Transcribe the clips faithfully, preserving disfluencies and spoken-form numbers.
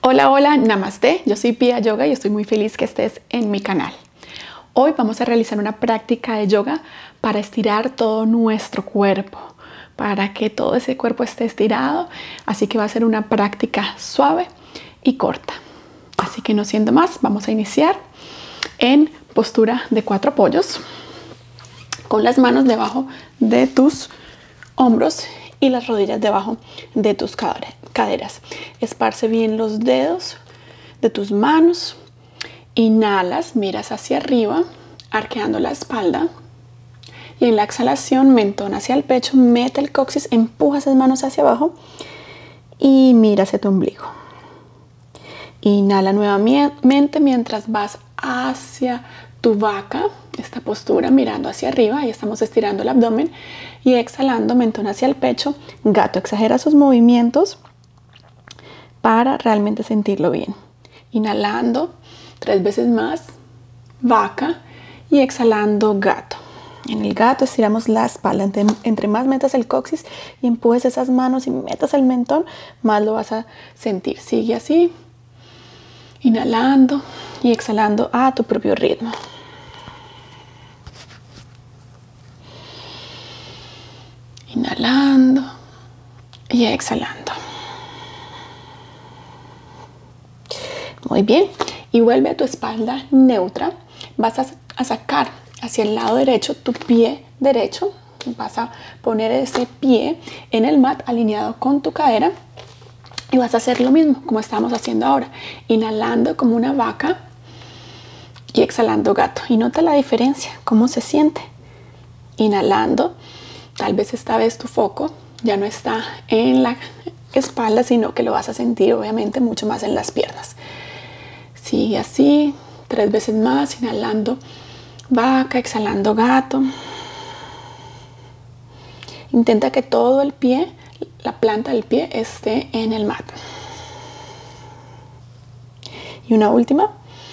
Hola, hola, namaste, yo soy Pia Yoga y estoy muy feliz que estés en mi canal. Hoy vamos a realizar una práctica de yoga para estirar todo nuestro cuerpo, para que todo ese cuerpo esté estirado, así que va a ser una práctica suave y corta. Así que no siendo más, vamos a iniciar en postura de cuatro apoyos, con las manos debajo de tus hombros y las rodillas debajo de tus caderas. Esparce bien los dedos de tus manos. Inhalas, miras hacia arriba, arqueando la espalda. Y en la exhalación, mentón hacia el pecho, mete el coxis, empuja esas manos hacia abajo y mira hacia tu ombligo. Inhala nuevamente mientras vas hacia tu vaca, esta postura mirando hacia arriba, ahí estamos estirando el abdomen, y exhalando, mentón hacia el pecho, gato. Exagera sus movimientos para realmente sentirlo bien. Inhalando tres veces más, vaca, y exhalando, gato. En el gato estiramos la espalda. Entre, entre más metas el coxis y empujes esas manos y metas el mentón, más lo vas a sentir. Sigue así, inhalando y exhalando a tu propio ritmo. Inhalando y exhalando. Muy bien. Y vuelve a tu espalda neutra. Vas a, a sacar hacia el lado derecho tu pie derecho. Vas a poner ese pie en el mat alineado con tu cadera. Y vas a hacer lo mismo como estamos haciendo ahora. Inhalando como una vaca y exhalando gato. Y nota la diferencia, cómo se siente. Inhalando. Tal vez esta vez tu foco ya no está en la espalda, sino que lo vas a sentir obviamente mucho más en las piernas. Sigue así, tres veces más, inhalando vaca, exhalando gato. Intenta que todo el pie, la planta del pie, esté en el mat. Y una última.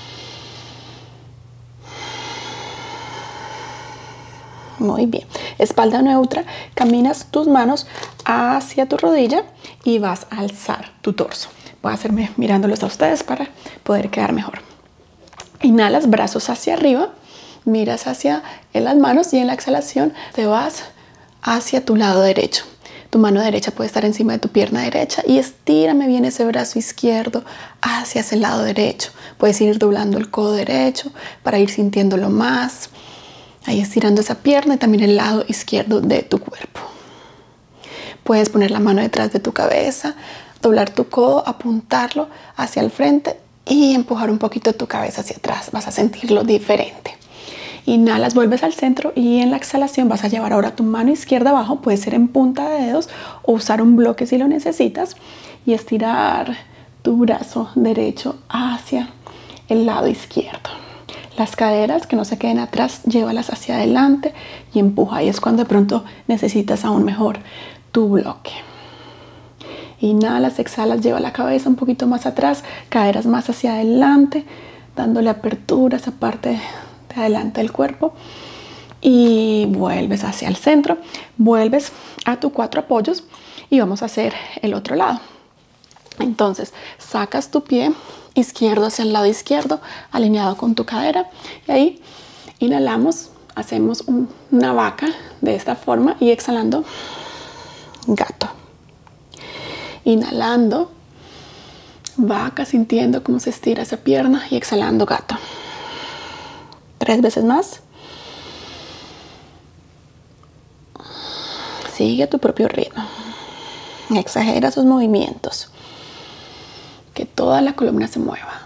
Muy bien. Espalda neutra, caminas tus manos hacia tu rodilla y vas a alzar tu torso. Voy a hacerme mirándolos a ustedes para poder quedar mejor. Inhalas, brazos hacia arriba, miras hacia en las manos y en la exhalación te vas hacia tu lado derecho. Tu mano derecha puede estar encima de tu pierna derecha y estírame bien ese brazo izquierdo hacia ese lado derecho. Puedes ir doblando el codo derecho para ir sintiéndolo más. Ahí estirando esa pierna y también el lado izquierdo de tu cuerpo. Puedes poner la mano detrás de tu cabeza, doblar tu codo, apuntarlo hacia el frente y empujar un poquito tu cabeza hacia atrás. Vas a sentirlo diferente. Inhalas, vuelves al centro y en la exhalación vas a llevar ahora tu mano izquierda abajo. Puede ser en punta de dedos o usar un bloque si lo necesitas. Y estirar tu brazo derecho hacia el lado izquierdo. Las caderas que no se queden atrás, llévalas hacia adelante y empuja. Ahí es cuando de pronto necesitas aún mejor tu bloque. Inhalas, exhalas, lleva la cabeza un poquito más atrás, caderas más hacia adelante, dándole apertura a esa parte de adelante del cuerpo. Y vuelves hacia el centro, vuelves a tus cuatro apoyos y vamos a hacer el otro lado. Entonces, sacas tu pie izquierdo hacia el lado izquierdo, alineado con tu cadera. Y ahí inhalamos, hacemos un, una vaca de esta forma y exhalando, gato. Inhalando, vaca, sintiendo cómo se estira esa pierna y exhalando, gato. Tres veces más. Sigue a tu propio ritmo. Exagera sus movimientos. Que toda la columna se mueva.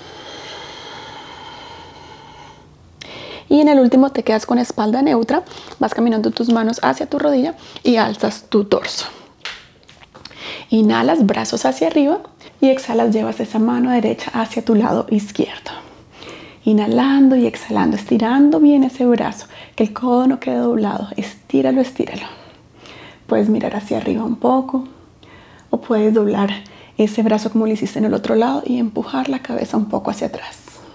Y en el último te quedas con espalda neutra. Vas caminando tus manos hacia tu rodilla y alzas tu torso. Inhalas, brazos hacia arriba y exhalas, llevas esa mano derecha hacia tu lado izquierdo. Inhalando y exhalando, estirando bien ese brazo, que el codo no quede doblado. Estíralo, estíralo. Puedes mirar hacia arriba un poco o puedes doblar ese brazo como lo hiciste en el otro lado y empujar la cabeza un poco hacia atrás.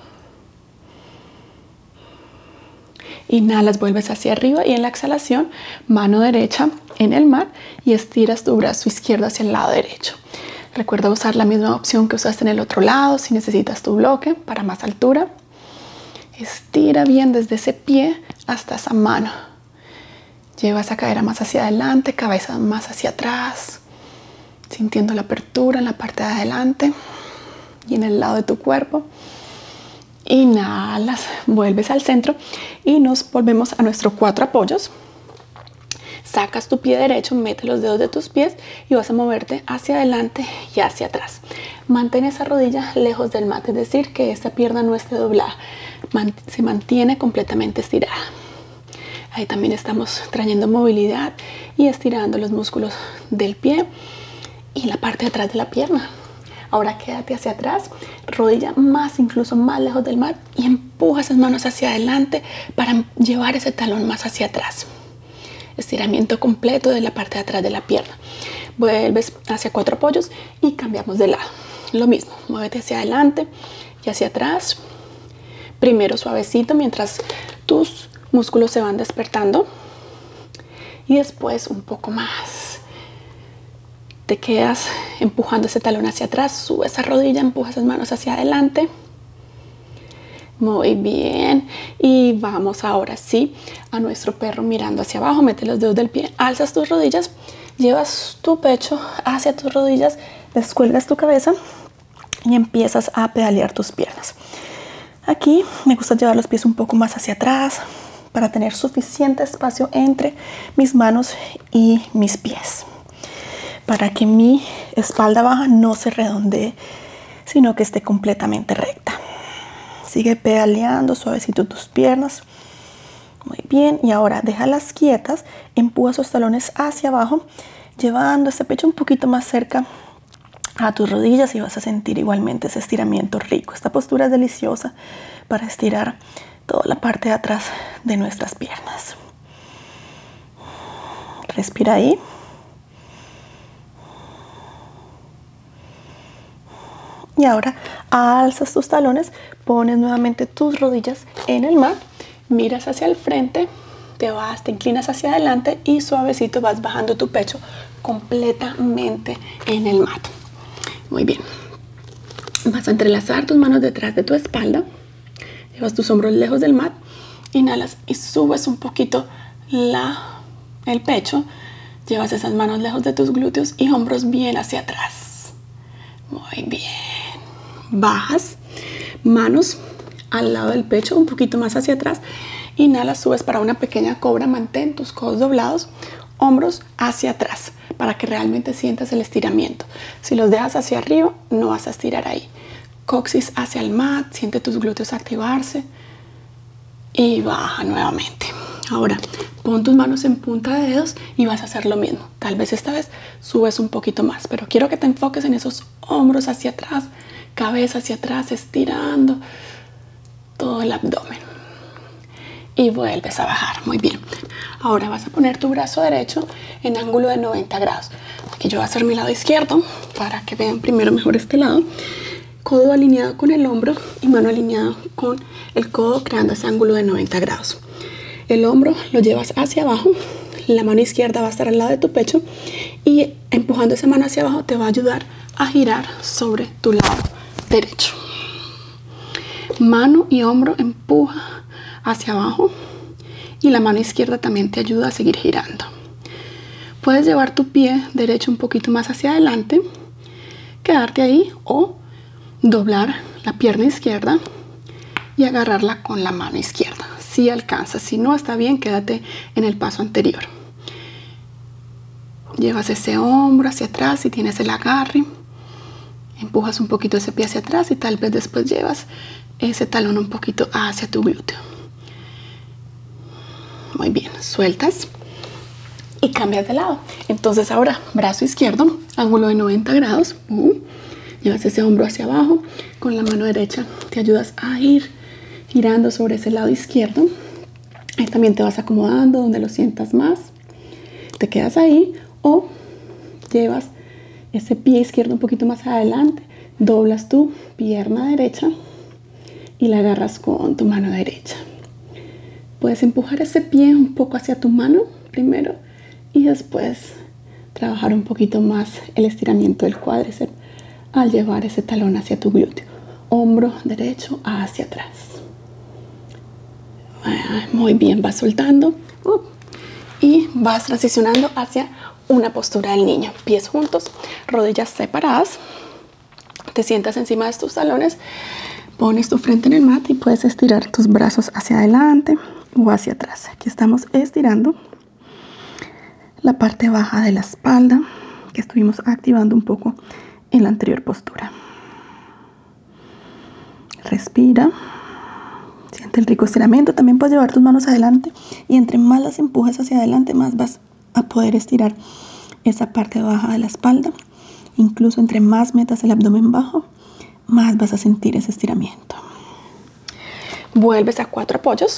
Inhalas, vuelves hacia arriba y en la exhalación, mano derecha en el mat y estiras tu brazo izquierdo hacia el lado derecho. Recuerda usar la misma opción que usaste en el otro lado si necesitas tu bloque para más altura. Estira bien desde ese pie hasta esa mano. Lleva esa cadera más hacia adelante, cabeza más hacia atrás, sintiendo la apertura en la parte de adelante y en el lado de tu cuerpo. Inhalas, vuelves al centro y nos volvemos a nuestros cuatro apoyos. Sacas tu pie derecho, mete los dedos de tus pies y vas a moverte hacia adelante y hacia atrás. Mantén esa rodilla lejos del mat, es decir, que esta pierna no esté doblada. Se mantiene completamente estirada. Ahí también estamos trayendo movilidad y estirando los músculos del pie y la parte de atrás de la pierna. Ahora quédate hacia atrás, rodilla más, incluso más lejos del mat y empuja esas manos hacia adelante para llevar ese talón más hacia atrás. Estiramiento completo de la parte de atrás de la pierna. Vuelves hacia cuatro apoyos y cambiamos de lado. Lo mismo, muévete hacia adelante y hacia atrás. Primero suavecito mientras tus músculos se van despertando y después un poco más. Te quedas empujando ese talón hacia atrás, sube esa rodilla, empuja esas manos hacia adelante. Muy bien. Y vamos ahora sí a nuestro perro mirando hacia abajo. Mete los dedos del pie, alzas tus rodillas, llevas tu pecho hacia tus rodillas, descuelgas tu cabeza y empiezas a pedalear tus piernas. Aquí me gusta llevar los pies un poco más hacia atrás para tener suficiente espacio entre mis manos y mis pies, para que mi espalda baja no se redondee, sino que esté completamente recta. Sigue pedaleando suavecito tus piernas. Muy bien. Y ahora déjalas quietas. Empuja esos talones hacia abajo, llevando ese pecho un poquito más cerca a tus rodillas y vas a sentir igualmente ese estiramiento rico. Esta postura es deliciosa para estirar toda la parte de atrás de nuestras piernas. Respira ahí. Y ahora alzas tus talones, pones nuevamente tus rodillas en el mat, miras hacia el frente, te vas, te inclinas hacia adelante y suavecito vas bajando tu pecho completamente en el mat. Muy bien. Vas a entrelazar tus manos detrás de tu espalda, llevas tus hombros lejos del mat, inhalas y subes un poquito la, el pecho, llevas esas manos lejos de tus glúteos y hombros bien hacia atrás. Muy bien. Bajas, manos al lado del pecho, un poquito más hacia atrás. Inhalas, subes para una pequeña cobra, mantén tus codos doblados, hombros hacia atrás, para que realmente sientas el estiramiento. Si los dejas hacia arriba, no vas a estirar ahí. Coxis hacia el mat, siente tus glúteos activarse y baja nuevamente. Ahora, pon tus manos en punta de dedos y vas a hacer lo mismo. Tal vez esta vez subes un poquito más, pero quiero que te enfoques en esos hombros hacia atrás, cabeza hacia atrás, estirando todo el abdomen. Y vuelves a bajar. Muy bien. Ahora vas a poner tu brazo derecho en ángulo de noventa grados. Aquí yo voy a hacer mi lado izquierdo para que vean primero mejor este lado. Codo alineado con el hombro y mano alineada con el codo, creando ese ángulo de noventa grados. El hombro lo llevas hacia abajo. La mano izquierda va a estar al lado de tu pecho y empujando esa mano hacia abajo te va a ayudar a girar sobre tu lado derecho. Mano y hombro empuja hacia abajo y la mano izquierda también te ayuda a seguir girando. Puedes llevar tu pie derecho un poquito más hacia adelante, quedarte ahí o doblar la pierna izquierda y agarrarla con la mano izquierda. Si alcanzas, si no está bien, quédate en el paso anterior. Llevas ese hombro hacia atrás si tienes el agarre. Empujas un poquito ese pie hacia atrás y tal vez después llevas ese talón un poquito hacia tu glúteo. Muy bien, sueltas y cambias de lado. Entonces ahora, brazo izquierdo, ángulo de noventa grados. Uh, llevas ese hombro hacia abajo. Con la mano derecha te ayudas a ir girando sobre ese lado izquierdo. Ahí también te vas acomodando donde lo sientas más. Te quedas ahí o llevas ese pie izquierdo un poquito más adelante. Doblas tu pierna derecha y la agarras con tu mano derecha. Puedes empujar ese pie un poco hacia tu mano primero y después trabajar un poquito más el estiramiento del cuádriceps al llevar ese talón hacia tu glúteo. Hombro derecho hacia atrás. Muy bien, vas soltando uh, y vas transicionando hacia una postura del niño. Pies juntos, rodillas separadas. Te sientas encima de tus talones, pones tu frente en el mat y puedes estirar tus brazos hacia adelante o hacia atrás. Aquí estamos estirando la parte baja de la espalda que estuvimos activando un poco en la anterior postura. Respira. Siente el rico estiramiento. También puedes llevar tus manos adelante y entre más las empujas hacia adelante, más vas a poder estirar esa parte baja de la espalda. Incluso entre más metas el abdomen bajo, más vas a sentir ese estiramiento. Vuelves a cuatro apoyos.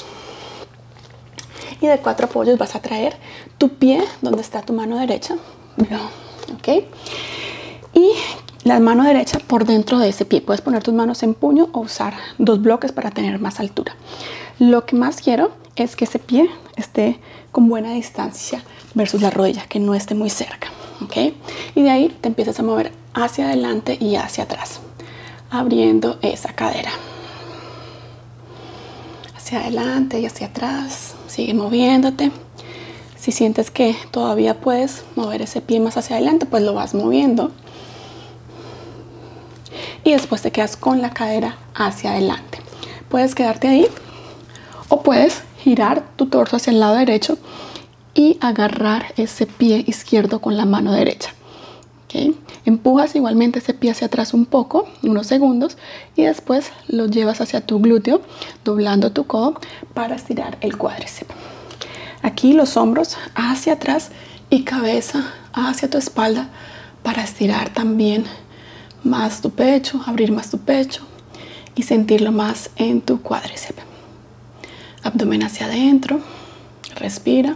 Y de cuatro apoyos vas a traer tu pie donde está tu mano derecha. ¿Ok? Y la mano derecha por dentro de ese pie. Puedes poner tus manos en puño o usar dos bloques para tener más altura. Lo que más quiero es que ese pie esté con buena distancia versus la rodilla, que no esté muy cerca. ¿Ok? Y de ahí te empiezas a mover hacia adelante y hacia atrás, abriendo esa cadera. Hacia adelante y hacia atrás. Sigue moviéndote. Si sientes que todavía puedes mover ese pie más hacia adelante, pues lo vas moviendo. Y después te quedas con la cadera hacia adelante. Puedes quedarte ahí o puedes girar tu torso hacia el lado derecho y agarrar ese pie izquierdo con la mano derecha. ¿Okay? Empujas igualmente ese pie hacia atrás un poco, unos segundos, y después lo llevas hacia tu glúteo, doblando tu codo para estirar el cuádriceps. Aquí los hombros hacia atrás y cabeza hacia tu espalda para estirar también más tu pecho, abrir más tu pecho y sentirlo más en tu cuádriceps. Abdomen hacia adentro, respira.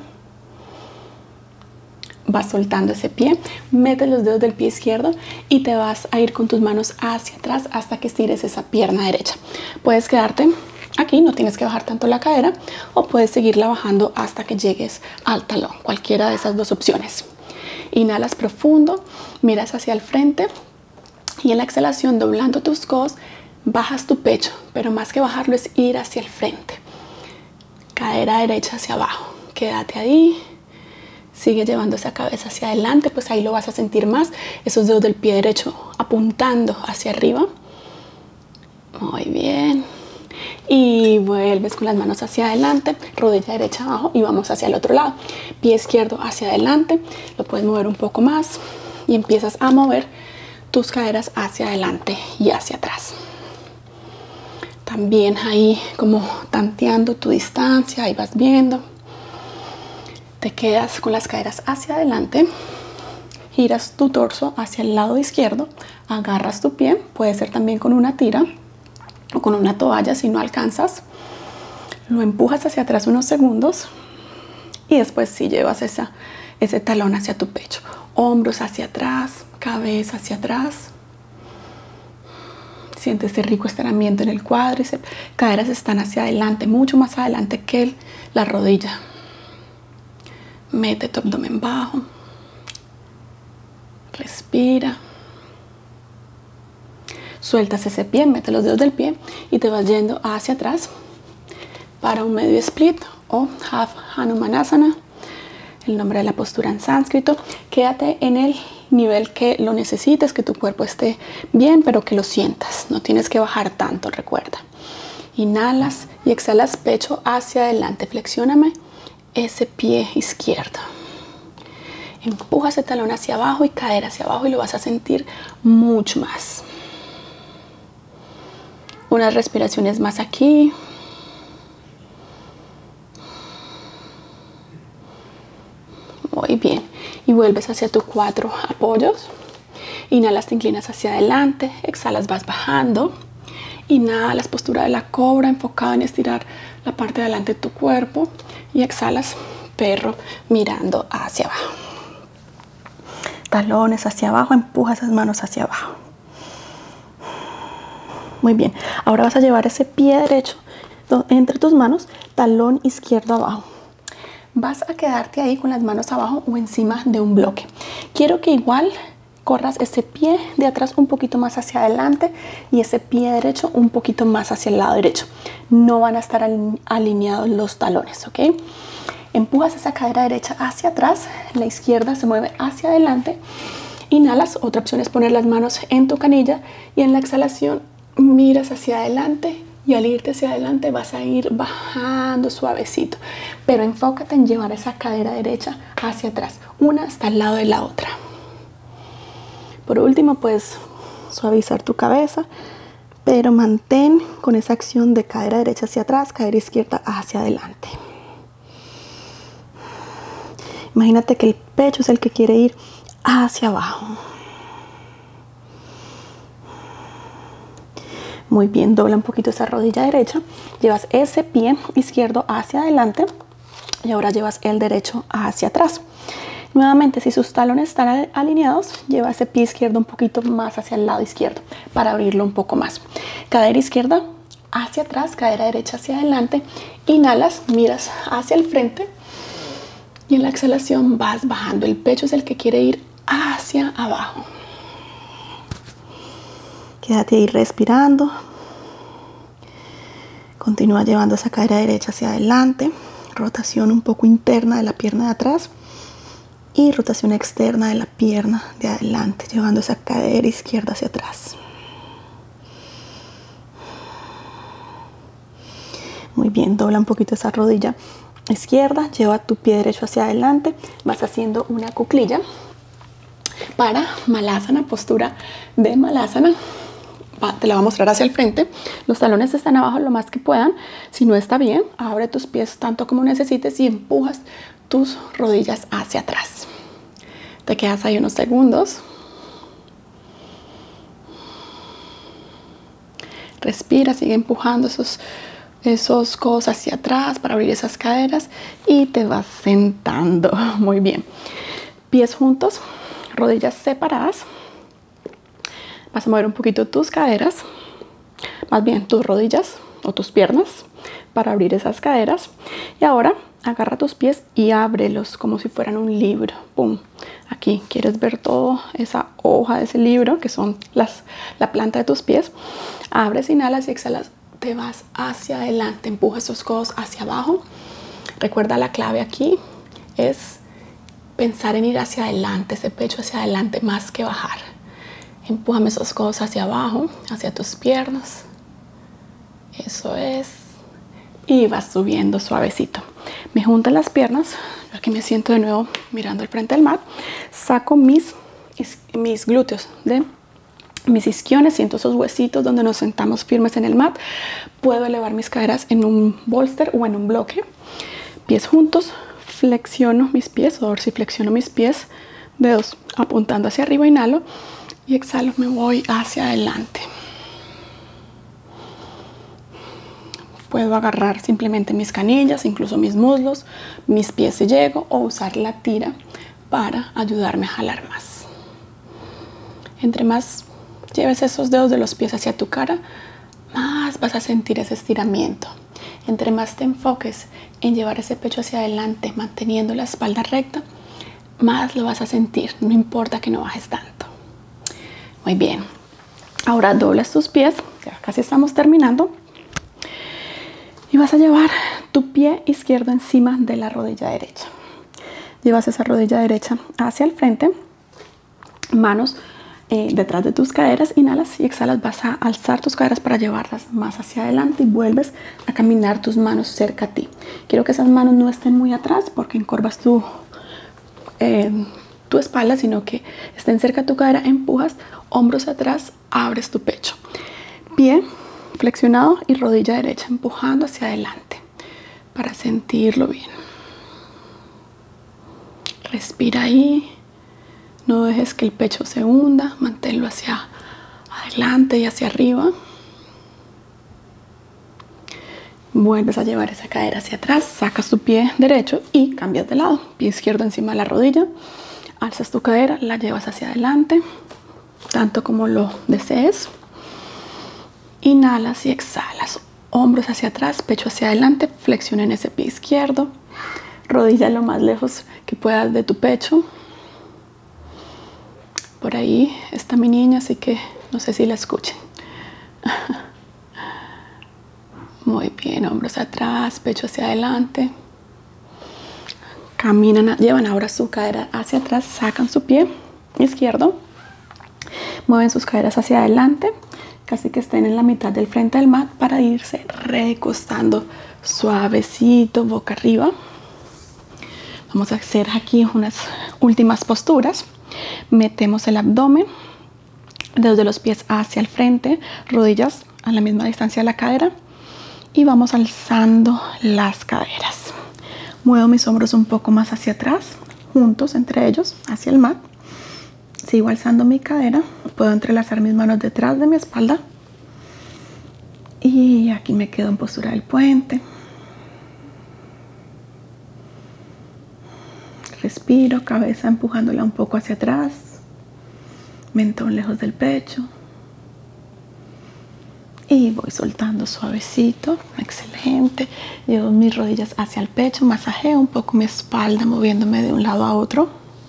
Vas soltando ese pie, metes los dedos del pie izquierdo y te vas a ir con tus manos hacia atrás hasta que estires esa pierna derecha. Puedes quedarte aquí, no tienes que bajar tanto la cadera, o puedes seguirla bajando hasta que llegues al talón, cualquiera de esas dos opciones. Inhalas profundo, miras hacia el frente y en la exhalación, doblando tus codos, bajas tu pecho, pero más que bajarlo es ir hacia el frente. Cadera derecha hacia abajo, quédate ahí. Sigue llevando esa cabeza hacia adelante, pues ahí lo vas a sentir más. Esos dedos del pie derecho apuntando hacia arriba. Muy bien. Y vuelves con las manos hacia adelante, rodilla derecha abajo y vamos hacia el otro lado. Pie izquierdo hacia adelante, lo puedes mover un poco más y empiezas a mover tus caderas hacia adelante y hacia atrás. También ahí como tanteando tu distancia, ahí vas viendo. Te quedas con las caderas hacia adelante, giras tu torso hacia el lado izquierdo, agarras tu pie, puede ser también con una tira o con una toalla si no alcanzas, lo empujas hacia atrás unos segundos y después sí llevas esa, ese talón hacia tu pecho, hombros hacia atrás, cabeza hacia atrás. Siente ese rico estiramiento en el cuádriceps, caderas están hacia adelante, mucho más adelante que el, la rodilla. Mete tu abdomen bajo, respira, sueltas ese pie, mete los dedos del pie y te vas yendo hacia atrás para un medio split o half Hanumanasana, el nombre de la postura en sánscrito. Quédate en el nivel que lo necesites, que tu cuerpo esté bien, pero que lo sientas, no tienes que bajar tanto, recuerda. Inhalas y exhalas pecho hacia adelante, flexióname ese pie izquierdo, empuja ese talón hacia abajo y cadera hacia abajo y lo vas a sentir mucho más. Unas respiraciones más aquí. Muy bien, y vuelves hacia tus cuatro apoyos. Inhalas, te inclinas hacia adelante, exhalas, vas bajando. Inhalas, postura de la cobra, enfocado en estirar la parte de adelante de tu cuerpo. Y exhalas, perro, mirando hacia abajo. Talones hacia abajo, empuja esas manos hacia abajo. Muy bien, ahora vas a llevar ese pie derecho entre tus manos, talón izquierdo abajo. Vas a quedarte ahí con las manos abajo o encima de un bloque. Quiero que igual corras ese pie de atrás un poquito más hacia adelante y ese pie derecho un poquito más hacia el lado derecho. No van a estar alineados los talones, ¿ok? Empujas esa cadera derecha hacia atrás, la izquierda se mueve hacia adelante. Inhalas, otra opción es poner las manos en tu canilla y en la exhalación miras hacia adelante y al irte hacia adelante vas a ir bajando suavecito. Pero enfócate en llevar esa cadera derecha hacia atrás, una hasta el lado de la otra. Por último, puedes suavizar tu cabeza, pero mantén con esa acción de cadera derecha hacia atrás, cadera izquierda hacia adelante. Imagínate que el pecho es el que quiere ir hacia abajo. Muy bien, dobla un poquito esa rodilla derecha, llevas ese pie izquierdo hacia adelante y ahora llevas el derecho hacia atrás. Nuevamente, si sus talones están alineados, lleva ese pie izquierdo un poquito más hacia el lado izquierdo para abrirlo un poco más. Cadera izquierda hacia atrás, cadera derecha hacia adelante. Inhalas, miras hacia el frente y en la exhalación vas bajando. El pecho es el que quiere ir hacia abajo. Quédate ahí respirando. Continúa llevando esa cadera derecha hacia adelante. Rotación un poco interna de la pierna de atrás. Y rotación externa de la pierna de adelante. Llevando esa cadera izquierda hacia atrás. Muy bien, dobla un poquito esa rodilla izquierda. Lleva tu pie derecho hacia adelante. Vas haciendo una cuclilla para Malasana, postura de Malasana. Te la voy a mostrar hacia el frente. Los talones están abajo lo más que puedan. Si no está bien, abre tus pies tanto como necesites y empujas tus rodillas hacia atrás. Te quedas ahí unos segundos. Respira, sigue empujando esos, esos codos hacia atrás para abrir esas caderas y te vas sentando. Muy bien. Pies juntos, rodillas separadas. Vas a mover un poquito tus caderas, más bien tus rodillas o tus piernas para abrir esas caderas. Y ahora agarra tus pies y ábrelos como si fueran un libro. ¡Pum! Aquí quieres ver toda esa hoja de ese libro que son las, la planta de tus pies. Abres, inhalas y exhalas. Te vas hacia adelante, empuja esos codos hacia abajo. Recuerda, la clave aquí es pensar en ir hacia adelante, ese pecho hacia adelante más que bajar. Empújame esos codos hacia abajo, hacia tus piernas. Eso es. Y vas subiendo suavecito. Me junto las piernas. Aquí me siento de nuevo mirando al frente del mat. Saco mis, mis glúteos de mis isquiones. Siento esos huesitos donde nos sentamos firmes en el mat. Puedo elevar mis caderas en un bolster o en un bloque. Pies juntos. Flexiono mis pies. O si flexiono mis pies. Dedos apuntando hacia arriba. Inhalo. Y exhalo, me voy hacia adelante. Puedo agarrar simplemente mis canillas, incluso mis muslos, mis pies si llego, o usar la tira para ayudarme a jalar más. Entre más lleves esos dedos de los pies hacia tu cara, más vas a sentir ese estiramiento. Entre más te enfoques en llevar ese pecho hacia adelante, manteniendo la espalda recta, más lo vas a sentir, no importa que no bajes tanto. Muy bien, ahora doblas tus pies, ya casi estamos terminando, y vas a llevar tu pie izquierdo encima de la rodilla derecha. Llevas esa rodilla derecha hacia el frente, manos eh, detrás de tus caderas, inhalas y exhalas, vas a alzar tus caderas para llevarlas más hacia adelante y vuelves a caminar tus manos cerca a ti. Quiero que esas manos no estén muy atrás porque encorvas tu, eh, tu espalda, sino que estén cerca a tu cadera, empujas, hombros atrás, abres tu pecho. Pie flexionado y rodilla derecha empujando hacia adelante para sentirlo bien. Respira ahí. No dejes que el pecho se hunda. Manténlo hacia adelante y hacia arriba. Vuelves a llevar esa cadera hacia atrás. Sacas tu pie derecho y cambias de lado. Pie izquierdo encima de la rodilla. Alzas tu cadera, la llevas hacia adelante, tanto como lo desees. Inhalas y exhalas. Hombros hacia atrás, pecho hacia adelante. Flexiona en ese pie izquierdo. Rodilla lo más lejos que puedas de tu pecho. Por ahí está mi niña, así que no sé si la escuchen. Muy bien, hombros atrás, pecho hacia adelante. Caminan, llevan ahora su cadera hacia atrás, sacan su pie izquierdo, mueven sus caderas hacia adelante, casi que estén en la mitad del frente del mat para irse recostando suavecito, boca arriba. Vamos a hacer aquí unas últimas posturas. Metemos el abdomen, dedos de los pies hacia el frente, rodillas a la misma distancia de la cadera y vamos alzando las caderas. Muevo mis hombros un poco más hacia atrás, juntos entre ellos, hacia el mat. Sigo alzando mi cadera. Puedo entrelazar mis manos detrás de mi espalda. Y aquí me quedo en postura del puente. Respiro, cabeza empujándola un poco hacia atrás. Mentón lejos del pecho. Y voy soltando suavecito, excelente. Llevo mis rodillas hacia el pecho, masajeo un poco mi espalda, moviéndome de un lado a otro.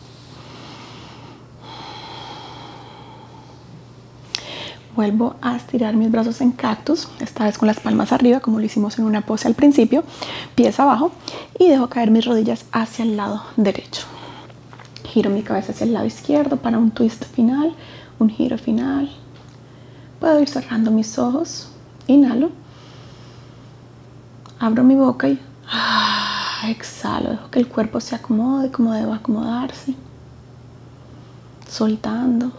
Vuelvo a estirar mis brazos en cactus, esta vez con las palmas arriba, como lo hicimos en una pose al principio, pies abajo, y dejo caer mis rodillas hacia el lado derecho. Giro mi cabeza hacia el lado izquierdo para un twist final, un giro final. Puedo ir cerrando mis ojos, inhalo, abro mi boca y ah, exhalo, dejo que el cuerpo se acomode como deba acomodarse, soltando.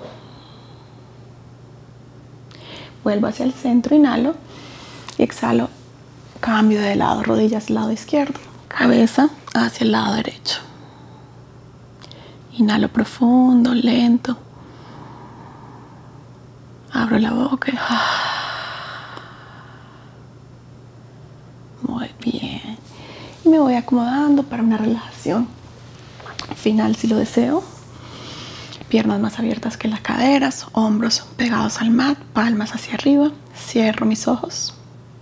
Vuelvo hacia el centro, inhalo y exhalo, cambio de lado, rodillas al lado izquierdo, cabeza hacia el lado derecho. Inhalo profundo, lento. Abro la boca. Muy bien. Y me voy acomodando para una relajación final si lo deseo. Piernas más abiertas que las caderas, hombros pegados al mat, palmas hacia arriba. Cierro mis ojos.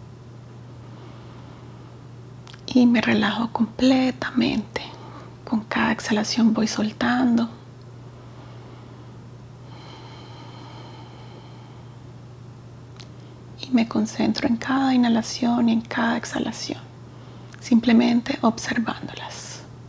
Y me relajo completamente. Con cada exhalación voy soltando. Me concentro en cada inhalación y en cada exhalación, simplemente observándolas.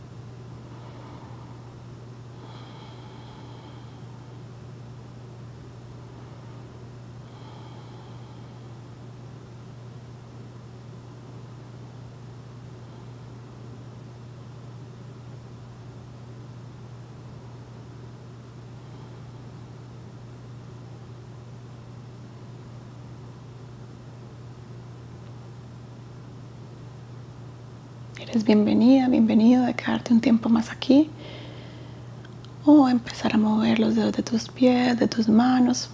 Eres bienvenida, bienvenido de quedarte un tiempo más aquí o empezar a mover los dedos de tus pies, de tus manos,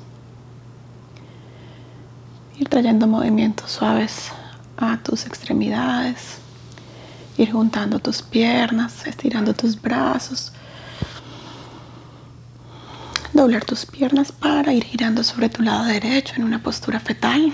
ir trayendo movimientos suaves a tus extremidades, ir juntando tus piernas, estirando tus brazos, doblar tus piernas para ir girando sobre tu lado derecho en una postura fetal.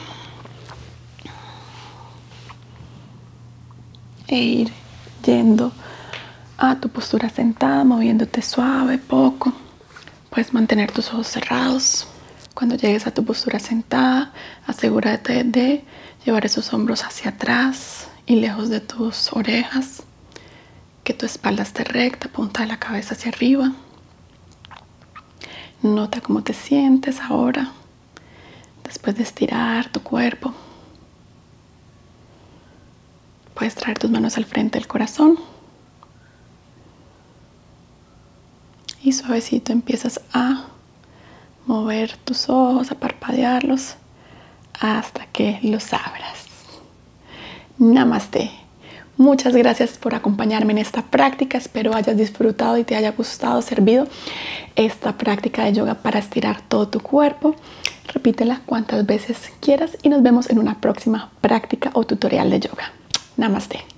E ir yendo a tu postura sentada, moviéndote suave, poco. Puedes mantener tus ojos cerrados. Cuando llegues a tu postura sentada, asegúrate de llevar esos hombros hacia atrás y lejos de tus orejas. Que tu espalda esté recta, punta de la cabeza hacia arriba. Nota cómo te sientes ahora, después de estirar tu cuerpo. Puedes traer tus manos al frente del corazón. Y suavecito empiezas a mover tus ojos, a parpadearlos hasta que los abras. Namaste. Muchas gracias por acompañarme en esta práctica. Espero hayas disfrutado y te haya gustado, servido esta práctica de yoga para estirar todo tu cuerpo. Repítela cuantas veces quieras y nos vemos en una próxima práctica o tutorial de yoga. Namaste.